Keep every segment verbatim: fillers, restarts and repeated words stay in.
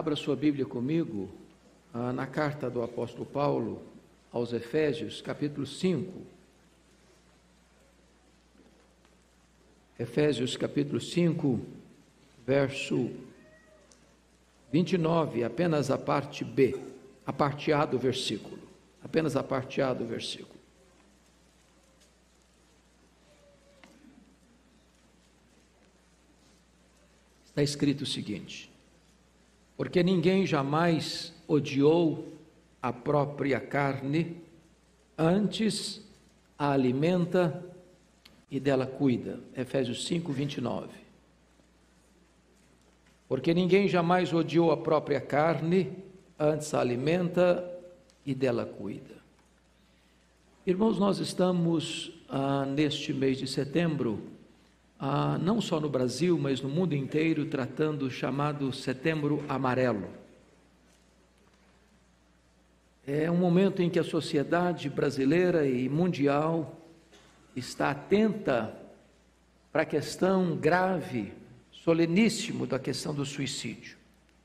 Abra sua Bíblia comigo ah, na carta do apóstolo Paulo aos Efésios, capítulo cinco. Efésios, capítulo cinco, verso vinte e nove, apenas a parte B, a parte A do versículo, apenas a parte A do versículo. Está escrito o seguinte: porque ninguém jamais odiou a própria carne, antes a alimenta e dela cuida. Efésios cinco, vinte e nove. Porque ninguém jamais odiou a própria carne, antes a alimenta e dela cuida. Irmãos, nós estamos ah, neste mês de setembro, ah, não só no Brasil, mas no mundo inteiro, tratando o chamado Setembro Amarelo. É um momento em que a sociedade brasileira e mundial está atenta para a questão grave, soleníssimo da questão do suicídio.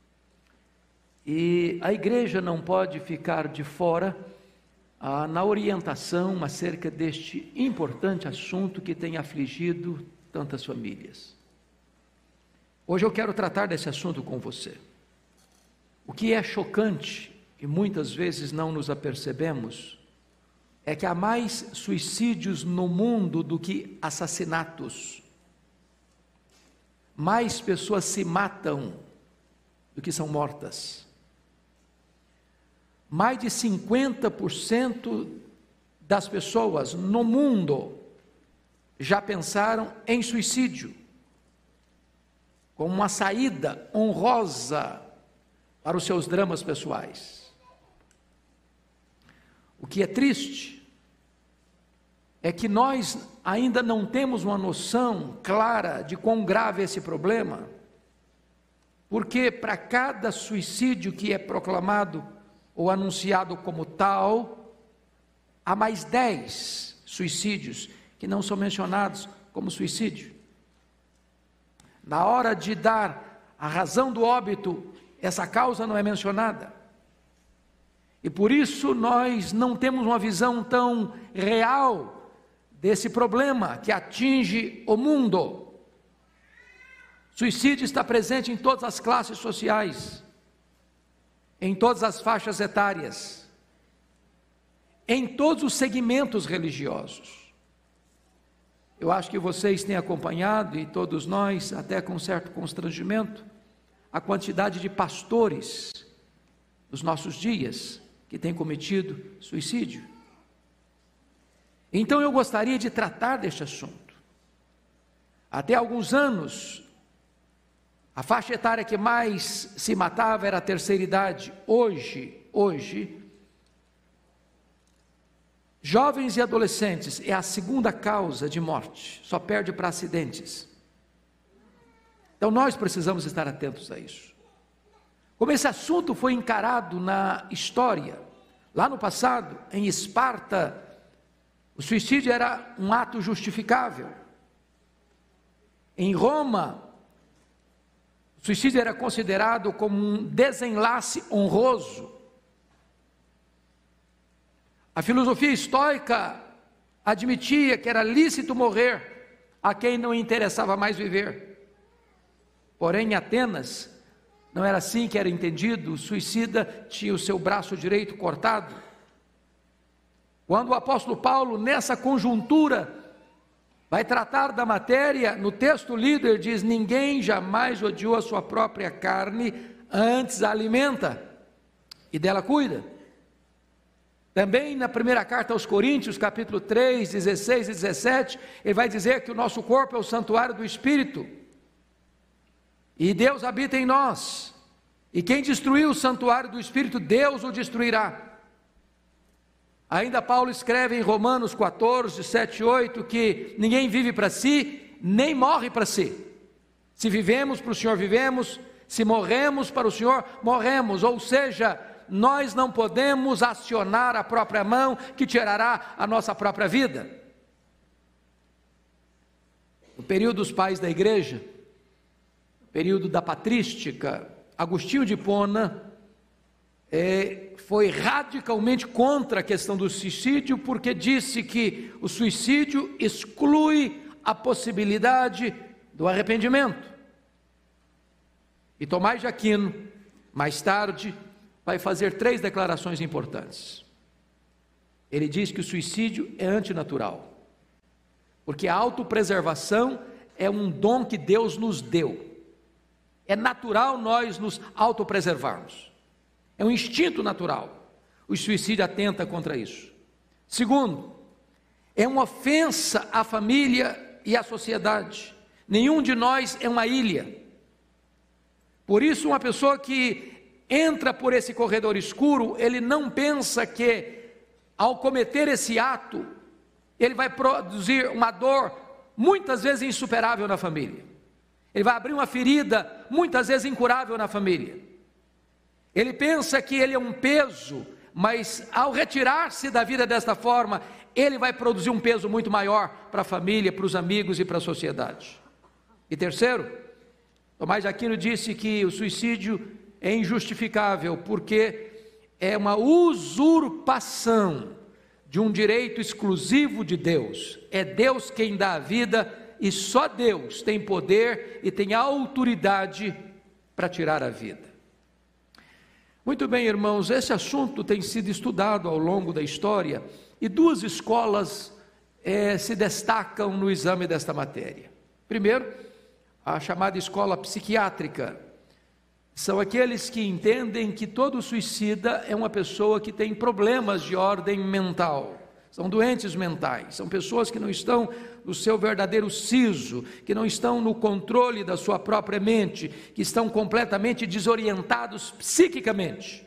E a igreja não pode ficar de fora ah, na orientação acerca deste importante assunto que tem afligido tantas famílias. Hoje eu quero tratar desse assunto com você. O que é chocante, e muitas vezes não nos apercebemos, é que há mais suicídios no mundo do que assassinatos. Mais pessoas se matam do que são mortas. Mais de cinquenta por cento das pessoas no mundo já pensaram em suicídio, como uma saída honrosa para os seus dramas pessoais. O que é triste é que nós ainda não temos uma noção clara de quão grave é esse problema, porque para cada suicídio que é proclamado ou anunciado como tal, há mais dez suicídios que não são mencionados como suicídio. Na hora de dar a razão do óbito, essa causa não é mencionada. E por isso nós não temos uma visão tão real desse problema que atinge o mundo. Suicídio está presente em todas as classes sociais, em todas as faixas etárias, em todos os segmentos religiosos. Eu acho que vocês têm acompanhado, e todos nós, até com certo constrangimento, a quantidade de pastores nos nossos dias que têm cometido suicídio. Então eu gostaria de tratar deste assunto. Até alguns anos, a faixa etária que mais se matava era a terceira idade. Hoje, hoje, jovens e adolescentes é a segunda causa de morte, só perde para acidentes. Então nós precisamos estar atentos a isso. Como esse assunto foi encarado na história, lá no passado, em Esparta, o suicídio era um ato justificável. Em Roma, o suicídio era considerado como um desenlace honroso. A filosofia estoica admitia que era lícito morrer a quem não interessava mais viver. Porém, em Atenas, não era assim que era entendido. O suicida tinha o seu braço direito cortado. Quando o apóstolo Paulo, nessa conjuntura, vai tratar da matéria, no texto lido ele diz: ninguém jamais odiou a sua própria carne, antes a alimenta e dela cuida. Também na primeira carta aos Coríntios, capítulo três, dezesseis e dezessete, ele vai dizer que o nosso corpo é o santuário do Espírito, e Deus habita em nós, e quem destruiu o santuário do Espírito, Deus o destruirá. Ainda Paulo escreve em Romanos quatorze, sete e oito, que ninguém vive para si, nem morre para si. Se vivemos para o Senhor, vivemos, se morremos para o Senhor, morremos. Ou seja, nós não podemos acionar a própria mão que tirará a nossa própria vida. No período dos pais da igreja, no período da patrística, Agostinho de Hipona é, foi radicalmente contra a questão do suicídio, porque disse que o suicídio exclui a possibilidade do arrependimento. E Tomás de Aquino, mais tarde, vai fazer três declarações importantes. Ele diz que o suicídio é antinatural, porque a autopreservação é um dom que Deus nos deu. É natural nós nos autopreservarmos. É um instinto natural. O suicídio atenta contra isso. Segundo, é uma ofensa à família e à sociedade. Nenhum de nós é uma ilha. Por isso, uma pessoa que entra por esse corredor escuro, ele não pensa que, ao cometer esse ato, ele vai produzir uma dor muitas vezes insuperável na família. Ele vai abrir uma ferida muitas vezes incurável na família. Ele pensa que ele é um peso, mas ao retirar-se da vida desta forma, ele vai produzir um peso muito maior para a família, para os amigos e para a sociedade. E terceiro, Tomás de Aquino disse que o suicídio é injustificável, porque é uma usurpação de um direito exclusivo de Deus. É Deus quem dá a vida, e só Deus tem poder e tem autoridade para tirar a vida. Muito bem, irmãos, esse assunto tem sido estudado ao longo da história, e duas escolas é, se destacam no exame desta matéria. Primeiro, a chamada escola psiquiátrica. São aqueles que entendem que todo suicida é uma pessoa que tem problemas de ordem mental, são doentes mentais, são pessoas que não estão no seu verdadeiro siso, que não estão no controle da sua própria mente, que estão completamente desorientados psiquicamente.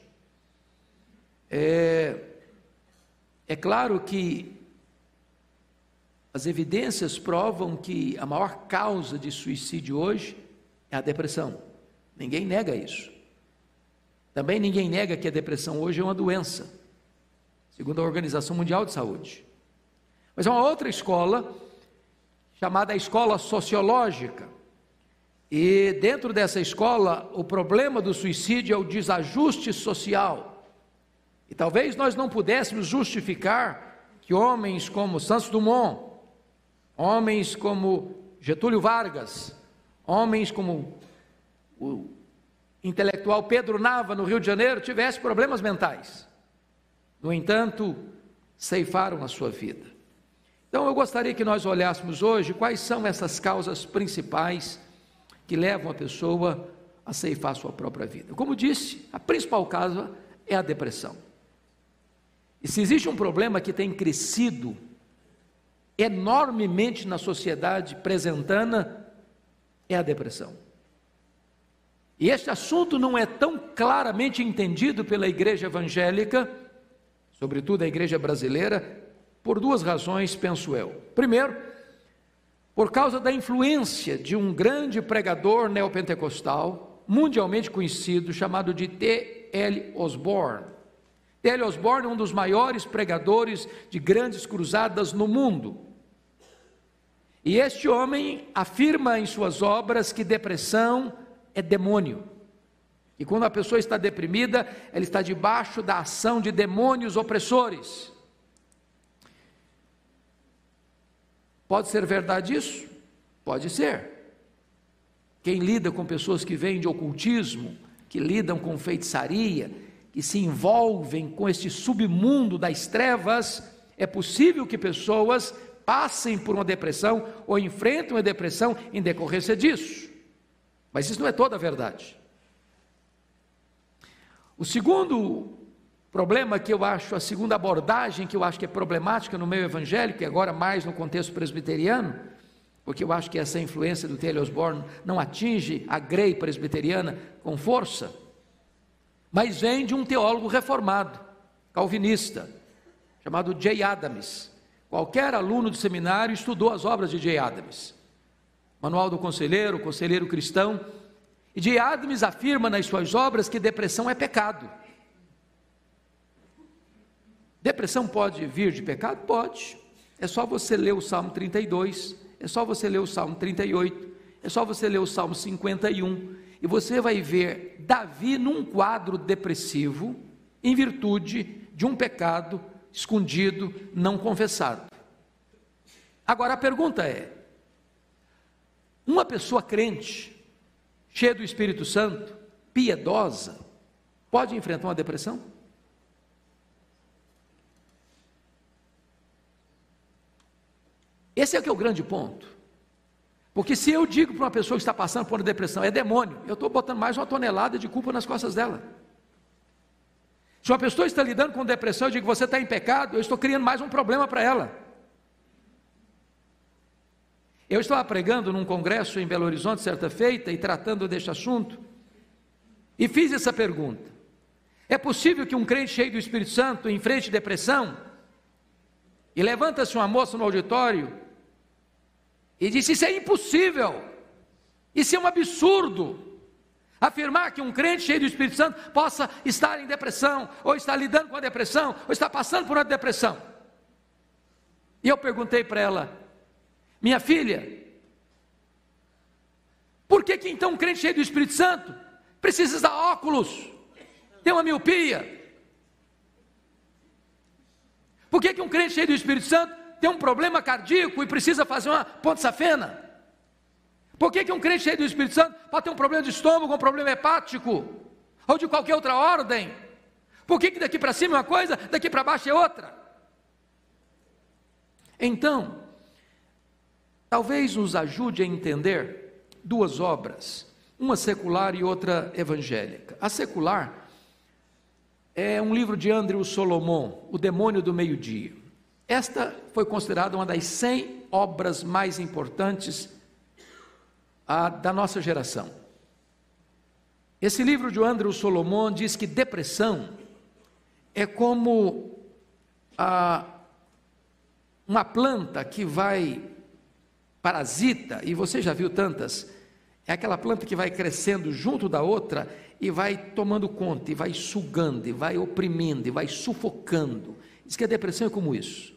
É, é claro que as evidências provam que a maior causa de suicídio hoje é a depressão. Ninguém nega isso. Também ninguém nega que a depressão hoje é uma doença, segundo a Organização Mundial de Saúde. Mas é uma outra escola, chamada escola sociológica, e dentro dessa escola, o problema do suicídio é o desajuste social. E talvez nós não pudéssemos justificar que homens como Santos Dumont, homens como Getúlio Vargas, homens como o intelectual Pedro Nava, no Rio de Janeiro, tivesse problemas mentais. No entanto, ceifaram a sua vida. Então, eu gostaria que nós olhássemos hoje quais são essas causas principais que levam a pessoa a ceifar a sua própria vida. Como disse, a principal causa é a depressão. E se existe um problema que tem crescido enormemente na sociedade presentana, é a depressão. E este assunto não é tão claramente entendido pela igreja evangélica, sobretudo a igreja brasileira, por duas razões, penso eu. Primeiro, por causa da influência de um grande pregador neopentecostal, mundialmente conhecido, chamado de T L Osborne. T L Osborne é um dos maiores pregadores de grandes cruzadas no mundo. E este homem afirma em suas obras que depressão é demônio. E quando a pessoa está deprimida, ela está debaixo da ação de demônios opressores. Pode ser verdade isso? Pode ser. Quem lida com pessoas que vêm de ocultismo, que lidam com feitiçaria, que se envolvem com este submundo das trevas, é possível que pessoas passem por uma depressão ou enfrentem uma depressão em decorrência disso. Mas isso não é toda a verdade. O segundo problema que eu acho, a segunda abordagem que eu acho que é problemática no meio evangélico, e agora mais no contexto presbiteriano, porque eu acho que essa influência do T L Osborne não atinge a grei presbiteriana com força, mas vem de um teólogo reformado, calvinista, chamado Jay Adams. Qualquer aluno do seminário estudou as obras de Jay Adams. Manual do Conselheiro, Conselheiro Cristão. E Jay Adams afirma nas suas obras que depressão é pecado. Depressão pode vir de pecado? Pode. É só você ler o Salmo trinta e dois, é só você ler o Salmo trinta e oito, é só você ler o Salmo cinquenta e um, e você vai ver Davi num quadro depressivo, em virtude de um pecado escondido, não confessado. Agora a pergunta é: uma pessoa crente, cheia do Espírito Santo, piedosa, pode enfrentar uma depressão? Esse é que é o grande ponto. Porque se eu digo para uma pessoa que está passando por uma depressão, é demônio, eu estou botando mais uma tonelada de culpa nas costas dela. Se uma pessoa está lidando com depressão, eu digo que você está em pecado, eu estou criando mais um problema para ela. Eu estava pregando num congresso em Belo Horizonte, certa feita, e tratando deste assunto, e fiz essa pergunta: é possível que um crente cheio do Espírito Santo enfrente depressão? E levanta-se uma moça no auditório e disse: isso é impossível, isso é um absurdo, afirmar que um crente cheio do Espírito Santo possa estar em depressão, ou estar lidando com a depressão, ou estar passando por uma depressão. E eu perguntei para ela: minha filha, por que que então um crente cheio do Espírito Santo precisa usar óculos, tem uma miopia? Por que que um crente cheio do Espírito Santo tem um problema cardíaco e precisa fazer uma ponte safena? Por que que um crente cheio do Espírito Santo pode ter um problema de estômago, um problema hepático, ou de qualquer outra ordem? Por que que daqui para cima é uma coisa, daqui para baixo é outra? Então, talvez nos ajude a entender duas obras, uma secular e outra evangélica. A secular é um livro de Andrew Solomon, O Demônio do Meio-Dia. Esta foi considerada uma das cem obras mais importantes a, da nossa geração. Esse livro de Andrew Solomon diz que depressão é como a, uma planta que vai, parasita, e você já viu tantas, é aquela planta que vai crescendo junto da outra e vai tomando conta, e vai sugando, e vai oprimindo, e vai sufocando. Diz que a depressão é como isso.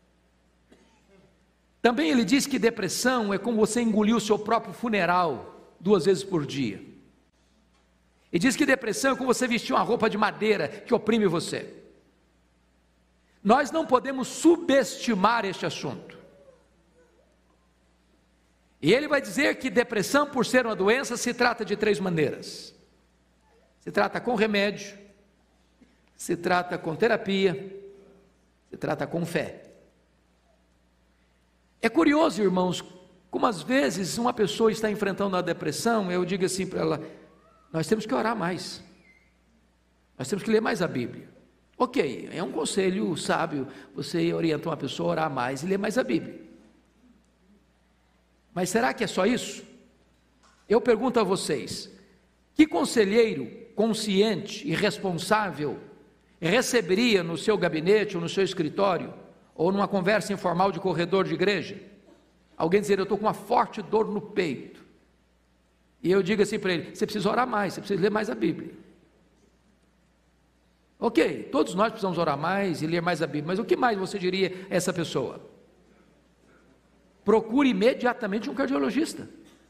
Também ele diz que depressão é como você engolir o seu próprio funeral duas vezes por dia. E diz que depressão é como você vestir uma roupa de madeira que oprime você. Nós não podemos subestimar este assunto. E ele vai dizer que depressão, por ser uma doença, se trata de três maneiras. Se trata com remédio, se trata com terapia, se trata com fé. É curioso, irmãos, como às vezes uma pessoa está enfrentando a depressão, eu digo assim para ela: nós temos que orar mais, nós temos que ler mais a Bíblia. Ok, é um conselho sábio, você orienta uma pessoa a orar mais e ler mais a Bíblia. Mas será que é só isso? Eu pergunto a vocês: que conselheiro consciente e responsável receberia no seu gabinete ou no seu escritório, ou numa conversa informal de corredor de igreja, alguém dizer: eu estou com uma forte dor no peito, e eu digo assim para ele: você precisa orar mais, você precisa ler mais a Bíblia. Ok, todos nós precisamos orar mais e ler mais a Bíblia, mas o que mais você diria a essa pessoa? Procure imediatamente um cardiologista.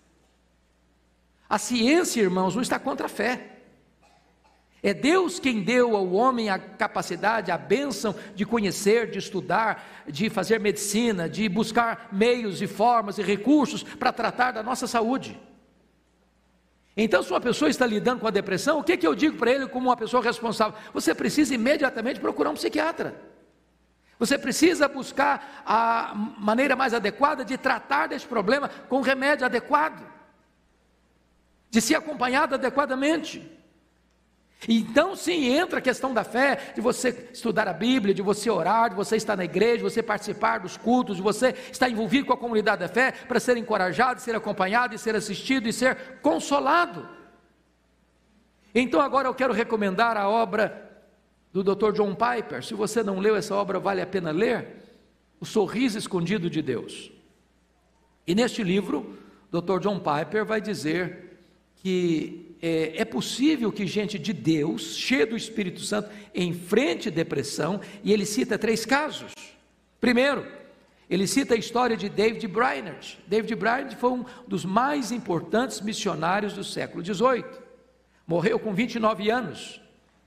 A ciência, irmãos, não está contra a fé. É Deus quem deu ao homem a capacidade, a bênção de conhecer, de estudar, de fazer medicina, de buscar meios e formas e recursos para tratar da nossa saúde. Então, se uma pessoa está lidando com a depressão, o que, que eu digo para ele como uma pessoa responsável? Você precisa imediatamente procurar um psiquiatra. Você precisa buscar a maneira mais adequada de tratar desse problema com remédio adequado, de ser acompanhado adequadamente. Então sim, entra a questão da fé, de você estudar a Bíblia, de você orar, de você estar na igreja, de você participar dos cultos, de você estar envolvido com a comunidade da fé, para ser encorajado, ser acompanhado, e ser assistido, e ser consolado. Então agora eu quero recomendar a obra do doutor John Piper. Se você não leu essa obra, vale a pena ler, O Sorriso Escondido de Deus. E neste livro, o doutor John Piper vai dizer que é, é possível que gente de Deus, cheia do Espírito Santo, enfrente depressão, e ele cita três casos. Primeiro, ele cita a história de David Brainerd. David Brainerd foi um dos mais importantes missionários do século dezoito. Morreu com vinte e nove anos.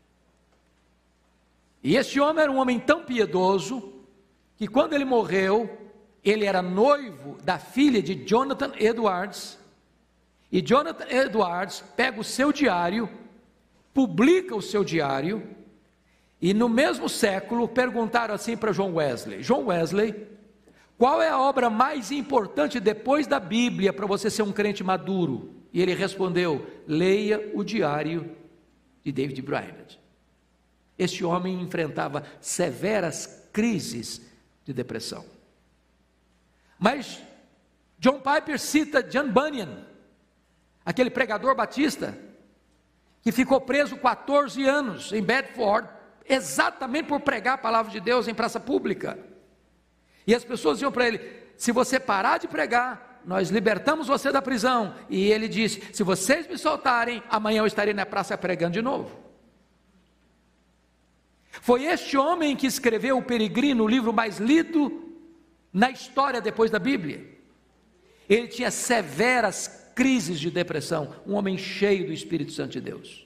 E este homem era um homem tão piedoso, que quando ele morreu, ele era noivo da filha de Jonathan Edwards, e Jonathan Edwards pega o seu diário, publica o seu diário, e no mesmo século perguntaram assim para John Wesley: John Wesley, qual é a obra mais importante depois da Bíblia para você ser um crente maduro? E ele respondeu: leia o diário de David Brainerd. Este homem enfrentava severas crises de depressão. Mas John Piper cita John Bunyan, aquele pregador batista, que ficou preso quatorze anos em Bedford, exatamente por pregar a palavra de Deus em praça pública. E as pessoas diziam para ele: se você parar de pregar, nós libertamos você da prisão. E ele disse: se vocês me soltarem, amanhã eu estarei na praça pregando de novo. Foi este homem que escreveu O Peregrino, o livro mais lido na história depois da Bíblia. Ele tinha severas crises de depressão, um homem cheio do Espírito Santo de Deus.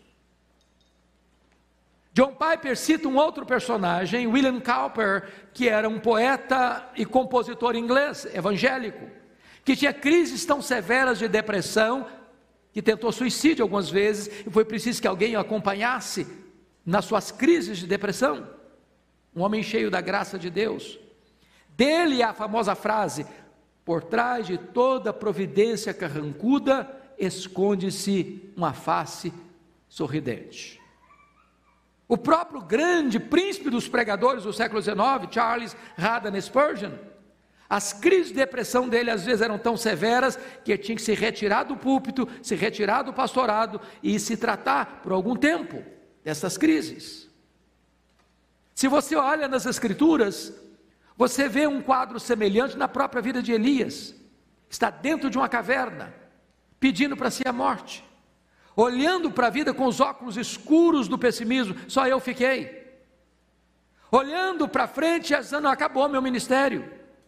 John Piper cita um outro personagem, William Cowper, que era um poeta e compositor inglês, evangélico, que tinha crises tão severas de depressão, que tentou suicídio algumas vezes, e foi preciso que alguém o acompanhasse nas suas crises de depressão. Um homem cheio da graça de Deus. Dele a famosa frase: por trás de toda providência carrancuda, esconde-se uma face sorridente. O próprio grande príncipe dos pregadores do século dezenove, Charles Haddon Spurgeon, as crises de depressão dele às vezes eram tão severas, que ele tinha que se retirar do púlpito, se retirar do pastorado, e se tratar por algum tempo dessas crises. Se você olha nas Escrituras, você vê um quadro semelhante na própria vida de Elias. Está dentro de uma caverna, pedindo para si a morte, olhando para a vida com os óculos escuros do pessimismo. Só eu fiquei. Olhando para frente, dizendo: acabou meu ministério.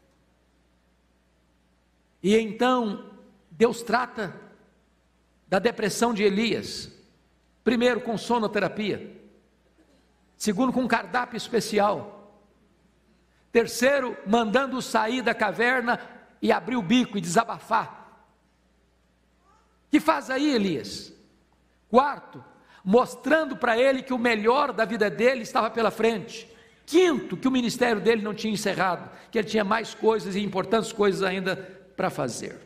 E então Deus trata da depressão de Elias. Primeiro, com sonoterapia. Segundo, com um cardápio especial. Terceiro, mandando sair da caverna e abrir o bico e desabafar. Que faz aí, Elias? Quarto, mostrando para ele que o melhor da vida dele estava pela frente. Quinto, que o ministério dele não tinha encerrado, que ele tinha mais coisas e importantes coisas ainda para fazer.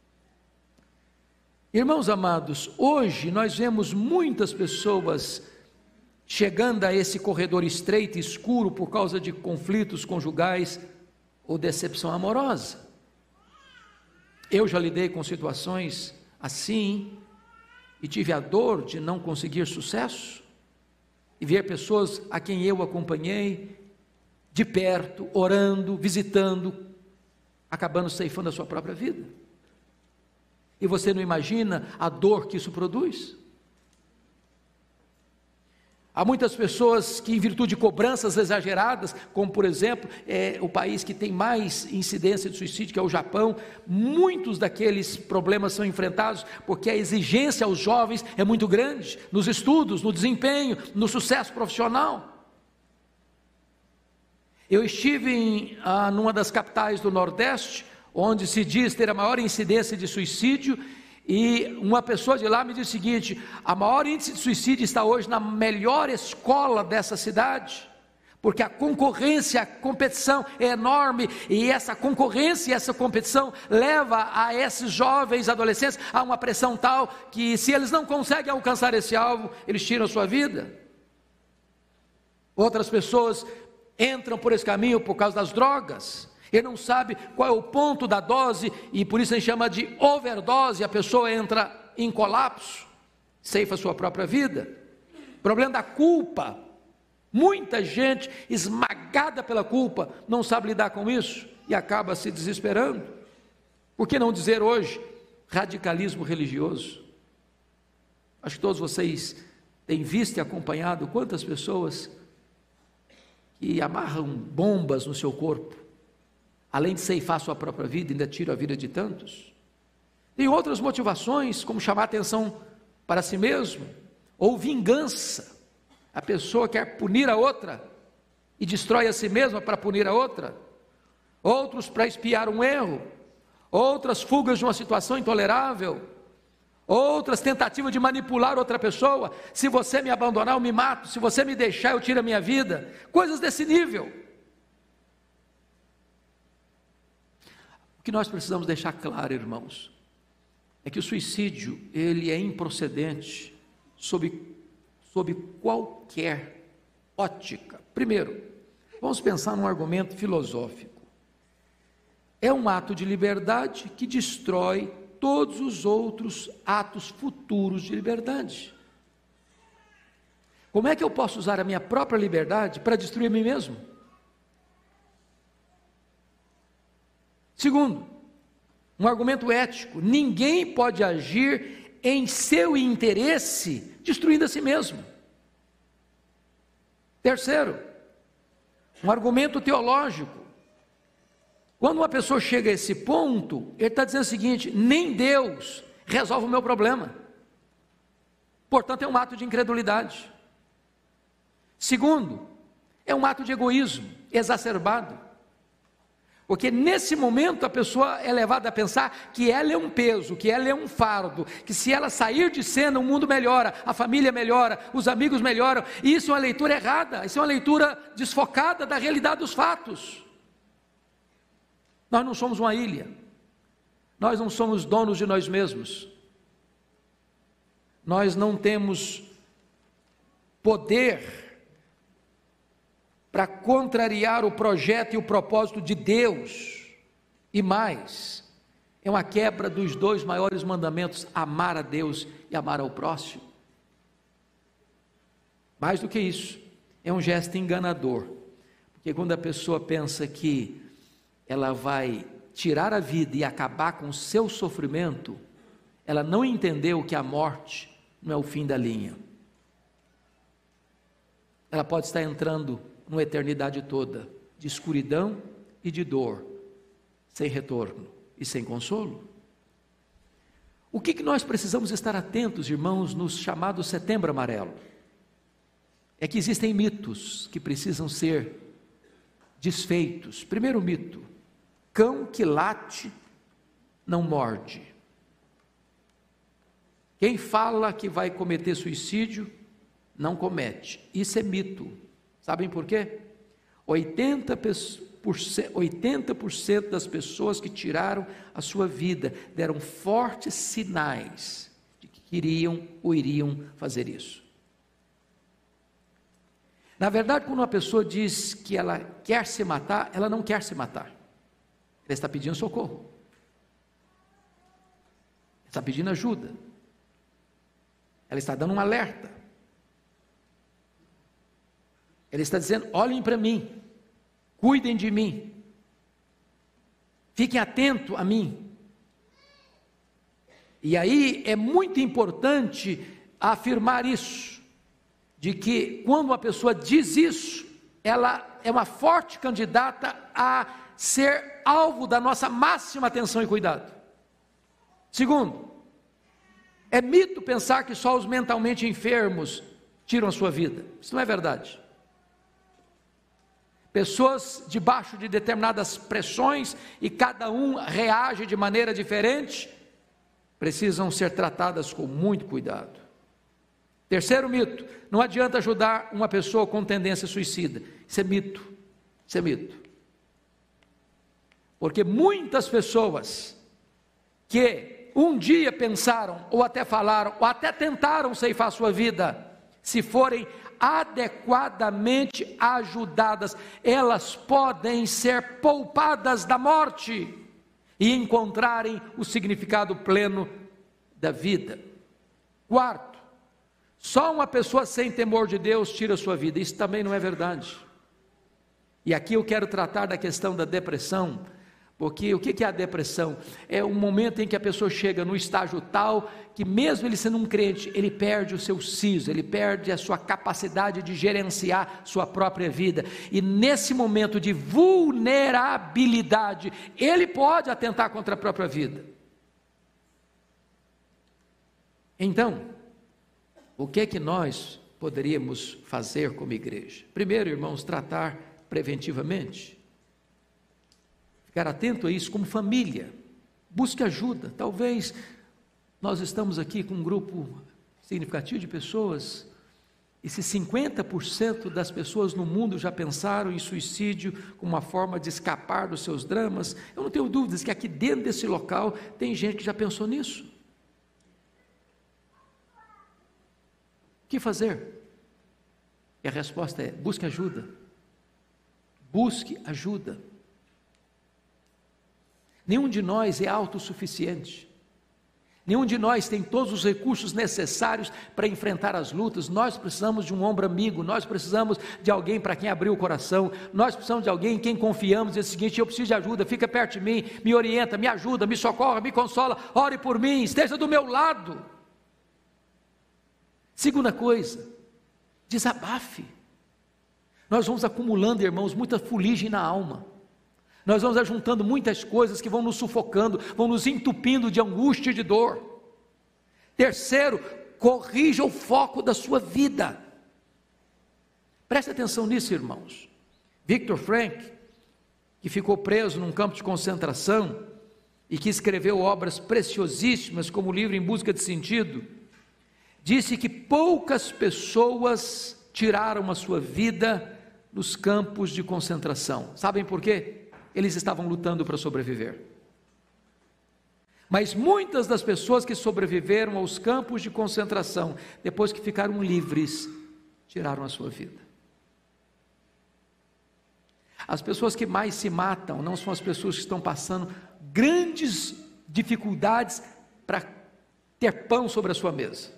Irmãos amados, hoje nós vemos muitas pessoas chegando a esse corredor estreito e escuro por causa de conflitos conjugais ou decepção amorosa. Eu já lidei com situações assim e tive a dor de não conseguir sucesso e ver pessoas a quem eu acompanhei de perto, orando, visitando, acabando ceifando a sua própria vida. E você não imagina a dor que isso produz? Há muitas pessoas que, em virtude de cobranças exageradas, como por exemplo, é o país que tem mais incidência de suicídio, que é o Japão, muitos daqueles problemas são enfrentados porque a exigência aos jovens é muito grande, nos estudos, no desempenho, no sucesso profissional. Eu estive em ah, numa das capitais do Nordeste, onde se diz ter a maior incidência de suicídio, e uma pessoa de lá me disse o seguinte: a maior índice de suicídio está hoje na melhor escola dessa cidade, porque a concorrência, a competição é enorme, e essa concorrência e essa competição leva a esses jovens adolescentes a uma pressão tal, que se eles não conseguem alcançar esse alvo, eles tiram a sua vida. Outras pessoas entram por esse caminho por causa das drogas. Ele não sabe qual é o ponto da dose, e por isso a gente chama de overdose. A pessoa entra em colapso, ceifa a sua própria vida. Problema da culpa. Muita gente esmagada pela culpa não sabe lidar com isso e acaba se desesperando. Por que não dizer hoje radicalismo religioso? Acho que todos vocês têm visto e acompanhado quantas pessoas que amarram bombas no seu corpo além de ceifar sua própria vida, ainda tira a vida de tantos. Tem outras motivações, como chamar atenção para si mesmo, ou vingança. A pessoa quer punir a outra e destrói a si mesma para punir a outra. Outros para expiar um erro, outras fugas de uma situação intolerável, outras tentativas de manipular outra pessoa. Se você me abandonar, eu me mato. Se você me deixar, eu tiro a minha vida. Coisas desse nível. O que nós precisamos deixar claro, irmãos, é que o suicídio, ele é improcedente sob, sob qualquer ótica. Primeiro, vamos pensar num argumento filosófico. É um ato de liberdade que destrói todos os outros atos futuros de liberdade. Como é que eu posso usar a minha própria liberdade para destruir a mim mesmo? Segundo, um argumento ético: ninguém pode agir em seu interesse destruindo a si mesmo. Terceiro, um argumento teológico: quando uma pessoa chega a esse ponto, ele está dizendo o seguinte: nem Deus resolve o meu problema. Portanto, é um ato de incredulidade. Segundo, é um ato de egoísmo exacerbado. Porque nesse momento a pessoa é levada a pensar que ela é um peso, que ela é um fardo, que se ela sair de cena o mundo melhora, a família melhora, os amigos melhoram. E isso é uma leitura errada, isso é uma leitura desfocada da realidade dos fatos. Nós não somos uma ilha, nós não somos donos de nós mesmos, nós não temos poder para contrariar o projeto e o propósito de Deus. E mais, é uma quebra dos dois maiores mandamentos: amar a Deus e amar ao próximo. Mais do que isso, é um gesto enganador, porque quando a pessoa pensa que ela vai tirar a vida e acabar com o seu sofrimento, ela não entendeu que a morte não é o fim da linha. Ela pode estar entrando numa eternidade toda de escuridão e de dor, sem retorno e sem consolo. O que, que nós precisamos estar atentos, irmãos, no chamado Setembro Amarelo? É que existem mitos que precisam ser desfeitos. Primeiro mito: cão que late não morde. Quem fala que vai cometer suicídio não comete. Isso é mito. Sabem por quê? oitenta por cento, oitenta por cento das pessoas que tiraram a sua vida deram fortes sinais de que queriam ou iriam fazer isso. Na verdade, quando uma pessoa diz que ela quer se matar, ela não quer se matar. Ela está pedindo socorro. Ela está pedindo ajuda. Ela está dando um alerta. Ela está dizendo: olhem para mim, cuidem de mim, fiquem atentos a mim. E aí é muito importante afirmar isso, de que quando uma pessoa diz isso, ela é uma forte candidata a ser alvo da nossa máxima atenção e cuidado. Segundo, é mito pensar que só os mentalmente enfermos tiram a sua vida. Isso não é verdade. Pessoas debaixo de determinadas pressões, e cada um reage de maneira diferente, precisam ser tratadas com muito cuidado. Terceiro mito: não adianta ajudar uma pessoa com tendência suicida. Isso é mito, isso é mito. Porque muitas pessoas que um dia pensaram, ou até falaram, ou até tentaram ceifar sua vida, se forem adequadamente ajudadas, elas podem ser poupadas da morte e encontrarem o significado pleno da vida. Quarto, só uma pessoa sem temor de Deus tira a sua vida. Isso também não é verdade. E aqui eu quero tratar da questão da depressão, Porque o que é a depressão? É um momento em que a pessoa chega no estágio tal, que mesmo ele sendo um crente, ele perde o seu siso, ele perde a sua capacidade de gerenciar sua própria vida, e nesse momento de vulnerabilidade, ele pode atentar contra a própria vida. Então, o que é que nós poderíamos fazer como igreja? Primeiro, irmãos, tratar preventivamente. Ficar atento a isso como família, busque ajuda. Talvez nós estamos aqui com um grupo significativo de pessoas, e se cinquenta por cento das pessoas no mundo já pensaram em suicídio como uma forma de escapar dos seus dramas, eu não tenho dúvidas que aqui dentro desse local tem gente que já pensou nisso. O que fazer? E a resposta é: busque ajuda, busque ajuda. Nenhum de nós é autossuficiente, nenhum de nós tem todos os recursos necessários para enfrentar as lutas. Nós precisamos de um ombro amigo, nós precisamos de alguém para quem abrir o coração, nós precisamos de alguém em quem confiamos, dizer o seguinte: eu preciso de ajuda, fica perto de mim, me orienta, me ajuda, me socorra, me consola, ore por mim, esteja do meu lado. Segunda coisa, desabafe. Nós vamos acumulando, irmãos, muita fuligem na alma, nós vamos ajuntando muitas coisas que vão nos sufocando, vão nos entupindo de angústia e de dor. Terceiro, corrija o foco da sua vida. Preste atenção nisso, irmãos. Viktor Frankl, que ficou preso num campo de concentração e que escreveu obras preciosíssimas como o livro Em Busca de Sentido, disse que poucas pessoas tiraram a sua vida nos campos de concentração. Sabem por quê? Eles estavam lutando para sobreviver. Mas muitas das pessoas que sobreviveram aos campos de concentração, depois que ficaram livres, tiraram a sua vida. As pessoas que mais se matam não são as pessoas que estão passando grandes dificuldades para ter pão sobre a sua mesa.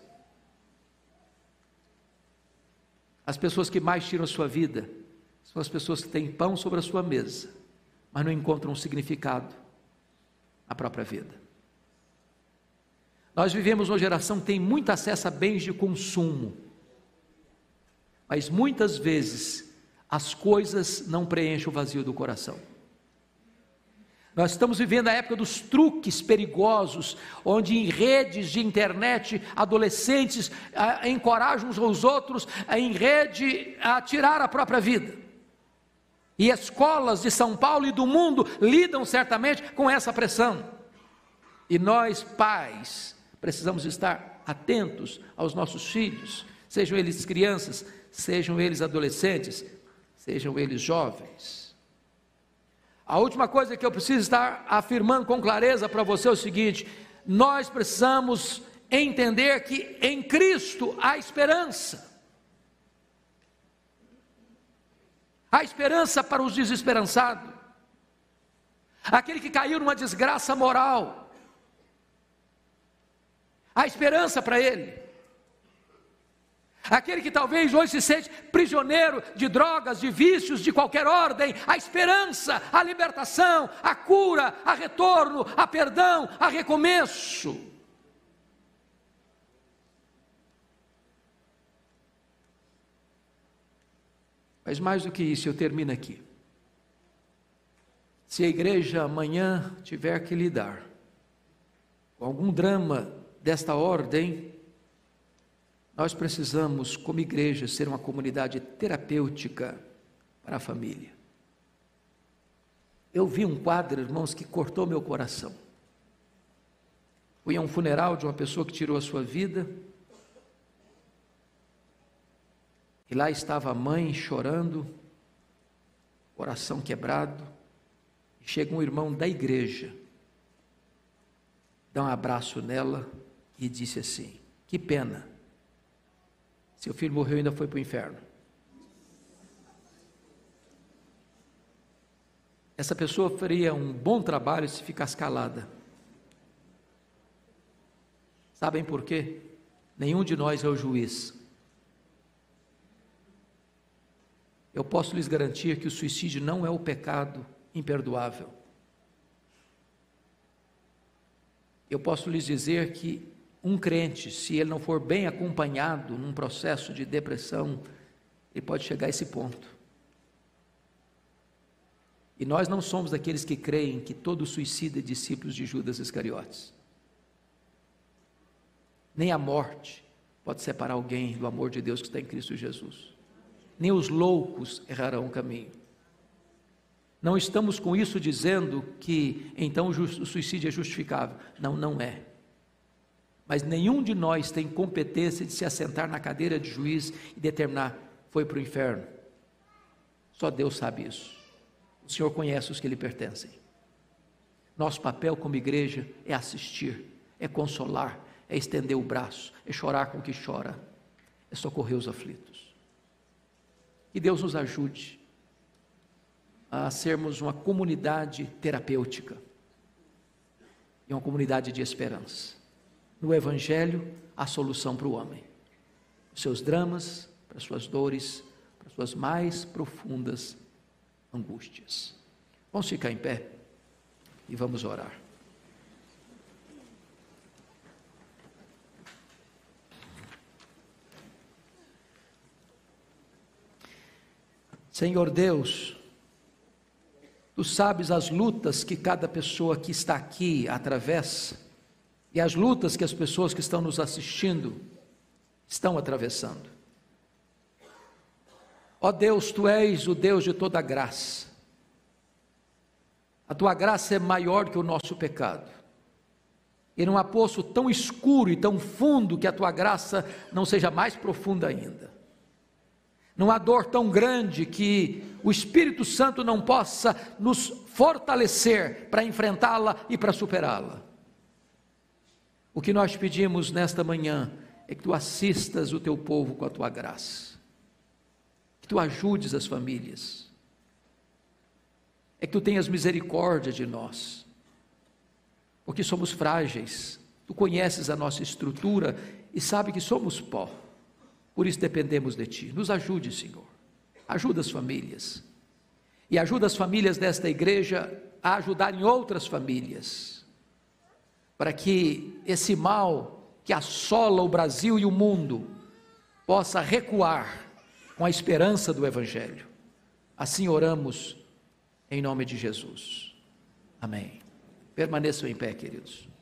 As pessoas que mais tiram a sua vida são as pessoas que têm pão sobre a sua mesa, mas não encontram um significado na própria vida. Nós vivemos uma geração que tem muito acesso a bens de consumo, mas muitas vezes as coisas não preenchem o vazio do coração. Nós estamos vivendo a época dos truques perigosos, onde em redes de internet, adolescentes ah, encorajam uns aos outros ah, em rede a tirar a própria vida. E escolas de São Paulo e do mundo lidam certamente com essa pressão. E nós, pais, precisamos estar atentos aos nossos filhos, sejam eles crianças, sejam eles adolescentes, sejam eles jovens. A última coisa que eu preciso estar afirmando com clareza para você é o seguinte: nós precisamos entender que em Cristo há esperança. Há esperança para os desesperançados, aquele que caiu numa desgraça moral, há esperança para ele. Aquele que talvez hoje se sente prisioneiro de drogas, de vícios, de qualquer ordem, há esperança, há libertação, há cura, há retorno, há perdão, há recomeço. Mas mais do que isso, eu termino aqui. Se a igreja amanhã tiver que lidar com algum drama desta ordem, nós precisamos, como igreja, ser uma comunidade terapêutica para a família. Eu vi um quadro, irmãos, que cortou meu coração. Fui a um funeral de uma pessoa que tirou a sua vida, e lá estava a mãe chorando, coração quebrado, e chega um irmão da igreja, dá um abraço nela e disse assim: que pena, seu filho morreu e ainda foi para o inferno. Essa pessoa faria um bom trabalho se ficasse calada. Sabem por quê? Nenhum de nós é o juiz. Eu posso lhes garantir que o suicídio não é o pecado imperdoável. Eu posso lhes dizer que um crente, se ele não for bem acompanhado num processo de depressão, ele pode chegar a esse ponto. E nós não somos daqueles que creem que todo suicida é discípulo de Judas Iscariotes. Nem a morte pode separar alguém do amor de Deus que está em Cristo Jesus. Nem os loucos errarão o caminho. Não estamos com isso dizendo que então o suicídio é justificável. Não, não é. Mas nenhum de nós tem competência de se assentar na cadeira de juiz e determinar, foi para o inferno. Só Deus sabe isso. O Senhor conhece os que lhe pertencem. Nosso papel como igreja é assistir, é consolar, é estender o braço, é chorar com o que chora, é socorrer os aflitos. Que Deus nos ajude a sermos uma comunidade terapêutica e uma comunidade de esperança. No Evangelho, a solução para o homem, os seus dramas, para as suas dores, para as suas mais profundas angústias. Vamos ficar em pé e vamos orar. Senhor Deus, Tu sabes as lutas que cada pessoa que está aqui atravessa e as lutas que as pessoas que estão nos assistindo estão atravessando. Ó Deus, Tu és o Deus de toda graça. A Tua graça é maior que o nosso pecado. E não há poço tão escuro e tão fundo que a Tua graça não seja mais profunda ainda. Não há dor tão grande que o Espírito Santo não possa nos fortalecer para enfrentá-la e para superá-la. O que nós pedimos nesta manhã é que Tu assistas o Teu povo com a Tua graça, que Tu ajudes as famílias, é que Tu tenhas misericórdia de nós, porque somos frágeis. Tu conheces a nossa estrutura e sabe que somos pó. Por isso dependemos de Ti. Nos ajude, Senhor. Ajuda as famílias. E ajuda as famílias desta igreja a ajudarem outras famílias. Para que esse mal que assola o Brasil e o mundo possa recuar com a esperança do Evangelho. Assim oramos em nome de Jesus. Amém. Permaneçam em pé, queridos.